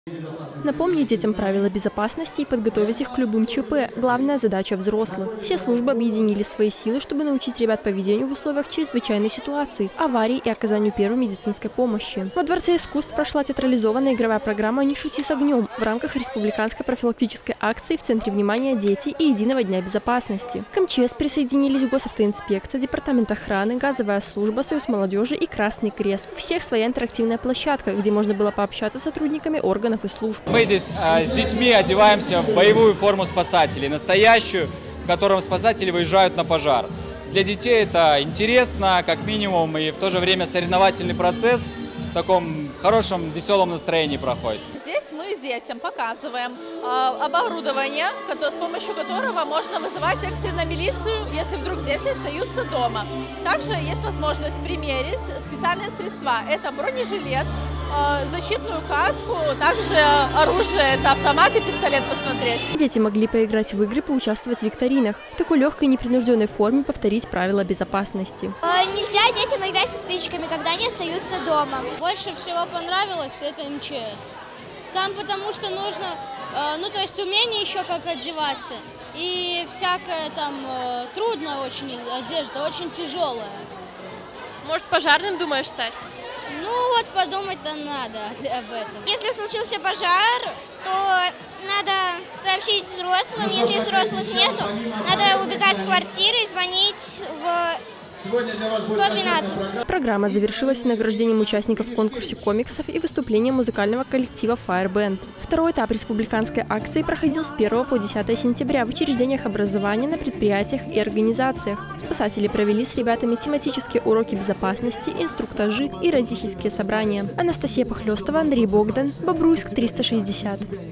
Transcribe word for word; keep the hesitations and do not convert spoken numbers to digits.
Напомнить детям правила безопасности и подготовить их к любым ЧП – главная задача взрослых. Все службы объединили свои силы, чтобы научить ребят поведению в условиях чрезвычайной ситуации, аварий и оказанию первой медицинской помощи. Во Дворце искусств прошла театрализованная игровая программа «Не шути с огнем» в рамках республиканской профилактической акции в центре внимания «Дети» и Единого дня безопасности. К МЧС присоединились госавтоинспекция, департамент охраны, газовая служба, союз молодежи и Красный Крест. У всех своя интерактивная площадка, где можно было пообщаться с сотрудниками органов и служб. Мы здесь а, с детьми одеваемся в боевую форму спасателей, настоящую, в котором спасатели выезжают на пожар. Для детей это интересно, как минимум, и в то же время соревновательный процесс в таком хорошем, веселом настроении проходит. Здесь мы детям показываем э, оборудование, с помощью которого можно вызывать экстренно милицию, если вдруг дети остаются дома. Также есть возможность примерить специальные средства. Это бронежилет, э, защитную каску, также оружие, это автомат и пистолет посмотреть. Дети могли поиграть в игры, поучаствовать в викторинах. В такой легкой и непринужденной форме повторить правила безопасности. Нельзя детям играть со спичками, когда они остаются дома. Больше всего понравилось это МЧС. Там потому что нужно, э, ну то есть умение еще как одеваться. И всякая там э, трудная очень одежда, очень тяжелая. Может, пожарным думаешь стать? Ну вот подумать-то надо об этом. Если случился пожар, то надо сообщить взрослым. Если взрослых нету, надо убегать с квартиры и звонить в сто двенадцать. Программа завершилась награждением участников в конкурсе комиксов и выступлением музыкального коллектива Fire Band. Второй этап республиканской акции проходил с первого по десятое сентября в учреждениях образования, на предприятиях и организациях. Спасатели провели с ребятами тематические уроки безопасности, инструктажи и родительские собрания. Анастасия Похлёстова, Андрей Богдан, Бобруйск триста шестьдесят.